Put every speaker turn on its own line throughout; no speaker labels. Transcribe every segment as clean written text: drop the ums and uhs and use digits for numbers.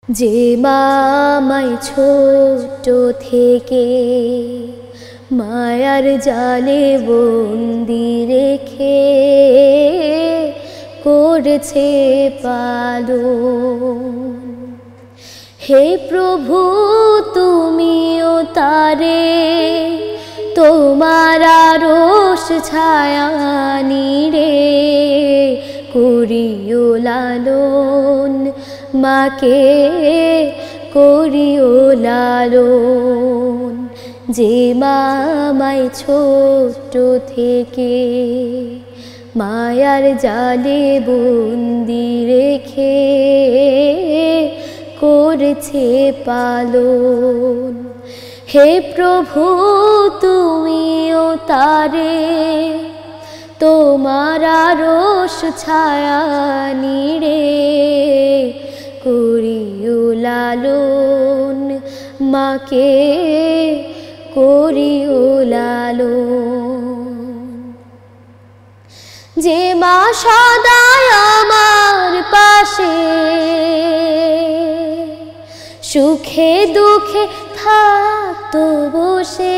যে মা আমায় ছোট থেকে মায়ার জালে বন্দি রেখে করেছে পালন। হে প্রভু তুমিও তারে তোমার আরশ ছায়া নিরে করিও লালন, মাকে করিও লালন। যে মা আমায় ছোট থেকে মায়ার জালে বন্দি রেখে করেছে পালন। হে প্রভু তুমিও তারে তোমার আরশ ছায়া নিরে করিও লালন, মাকে করিও লালন। যে মা সদাই আমার পাশে সুখে দুঃখে থাকতো বসে,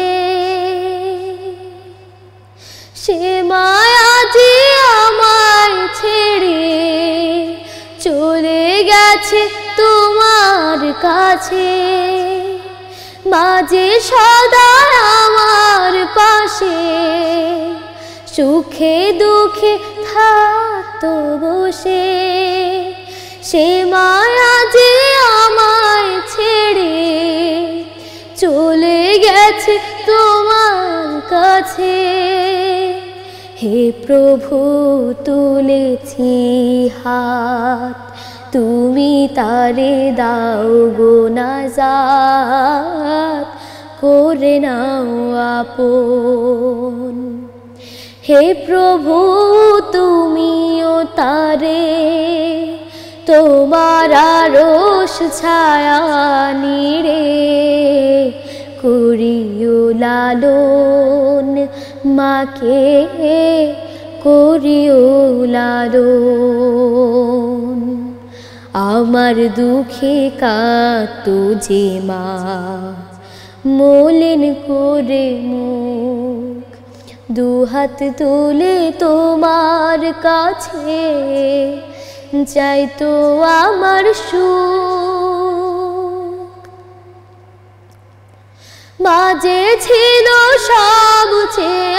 সে মায়া যে আমায় ছেড়ে চলে গেছে তোমার কাছে। মাঝে সদা আমার পাশে সুখে দুঃখে থাকতো বসে, সে মায়া যে আমায় ছেড়ে চলে গেছে তোমার কাছে। হে প্রভু তুলেছি হাত, তুমি তারে দাও গো নাজাত, করে নাও আপন। হে প্রভু তুমিও তারে তোমার আরশ ছায়া নিরে করিও লালন, মাকে করিও লালন। আমার দুঃখে কাঁদতো যে মা মলিন করে মুখ, দুহাত তুলে তোমার কাছে চাইতো আমার সুখ। মাঝে ছিল সবচেয়ে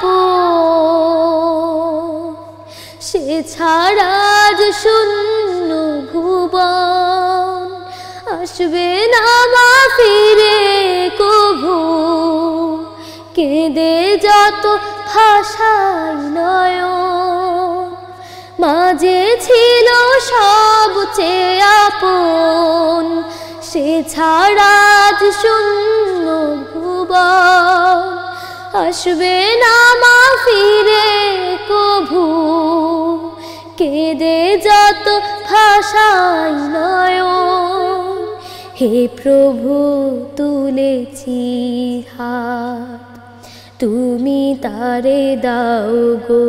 আপন, সে ছাড়া আজ শূন্য ভুবন। আসবে না মা ফিরে কভু, কেঁদে যত ভাষায় নয়ন। মাঝে ছিল সবচেয়ে আপন, সে ছাড়া আজ শূন্য ভুবন। আসবে না মা ফিরে কভু, কেঁদে যত ভাষায় নয়ন। হে প্রভু তুলেছি হাত, তুমি তারে দাও গো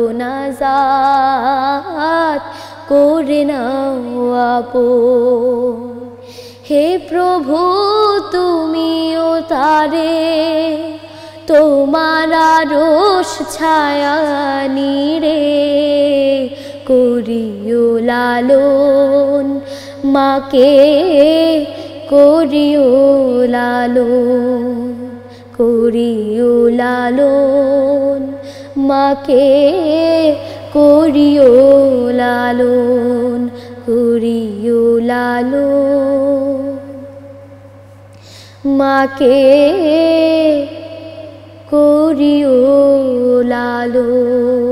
নাজাত, করে নাও আপন। হে প্রভু তুমিও তারে তোমার আরশ ছায়া নিরে করিও লালন, মাকে করিও লালন, করিও লালন, মাকে করিও লালন, করিও লালন, মাকে করিও লালন।